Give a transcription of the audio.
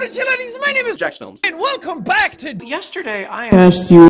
Chilladies, my name is Jax Films. and welcome back to Yesterday, I asked you